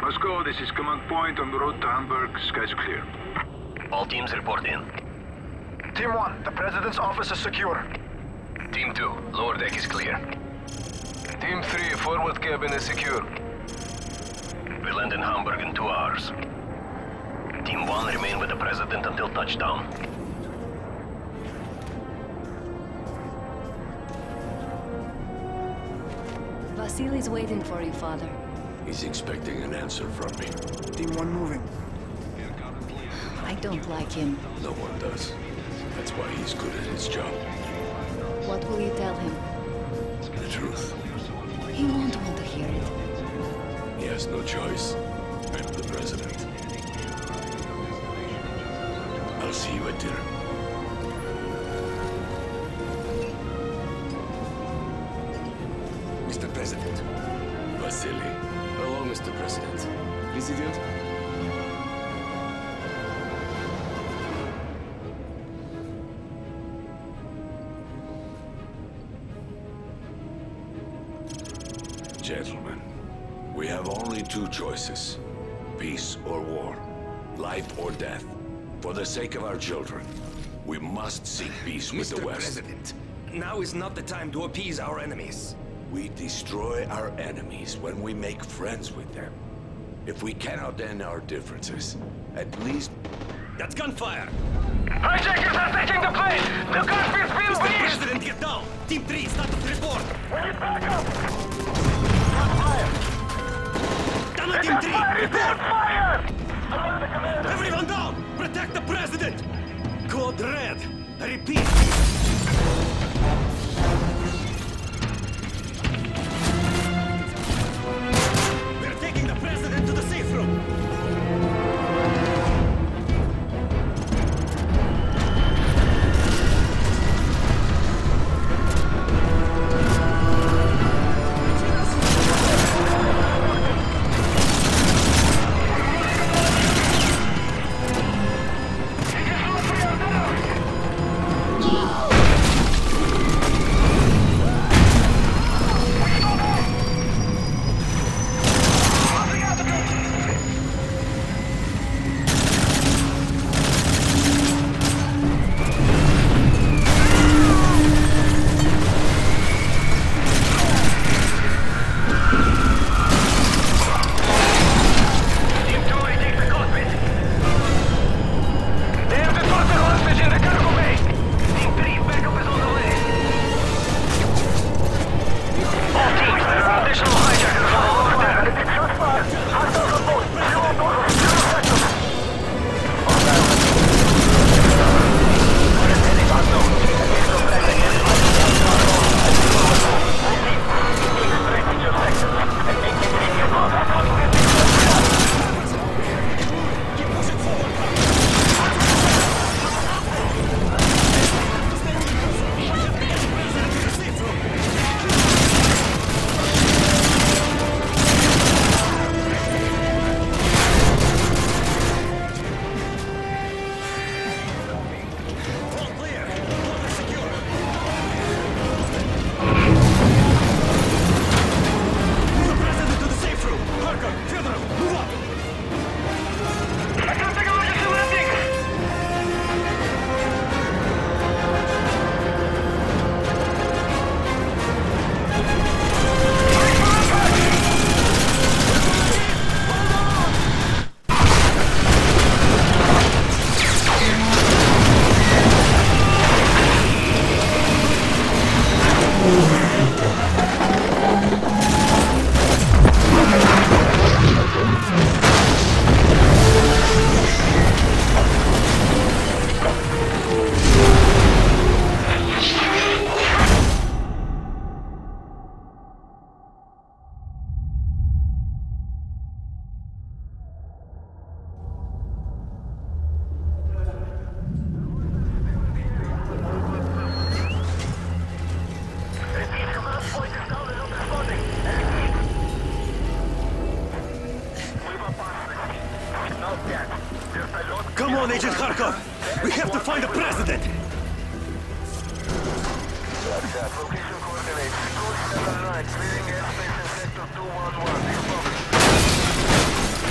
Moscow, this is command point on the road to Hamburg. Skies clear. All teams report in. Team 1, the President's office is secure. Team 2, lower deck is clear. Team 3, forward cabin is secure. We land in Hamburg in 2 hours. Team 1 remain with the President until touchdown. Vasily's waiting for you, Father. He's expecting an answer from me. Team 1 moving. I don't like him. No one does. That's why he's good at his job. What will you tell him? The truth. He won't want to hear it. He has no choice. I'm the president. I'll see you at dinner. Mr. President. Vasily. Hello, Mr. President. President? Gentlemen, we have only 2 choices. Peace or war. Life or death. For the sake of our children, we must seek peace with the Mr. West. President, now is not the time to appease our enemies. We destroy our enemies when we make friends with them. If we cannot end our differences, at least... That's gunfire! Hijackers are taking the plane! The cockpit's been Mr. breached! President, get down! Team 3, status report! We need backup! Fire! Down Team 3, report! Fire! Everyone down! Protect the President! Code Red! I repeat! We're taking the President to the safe room! Come on, Agent Kharkov! We have to find the President! Location coordinates. Code 79, clearing airspace in sector 211.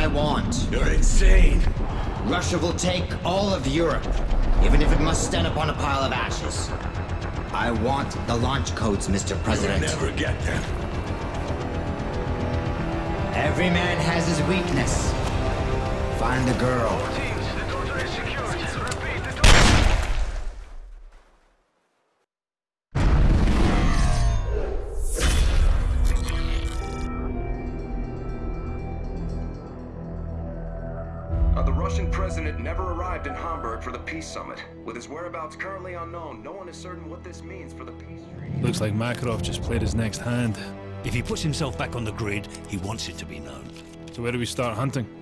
I want. You're insane! Russia will take all of Europe, even if it must stand upon a pile of ashes. I want the launch codes, Mr. President. You'll never get them. Every man has his weakness. Find the girl. Teams, the doors are secured. Repeat, the doors... The Russian president never arrived in Hamburg for the peace summit. With his whereabouts currently unknown, no one is certain what this means for the peace treaty. Looks like Makarov just played his next hand. If he puts himself back on the grid, he wants it to be known. So where do we start hunting?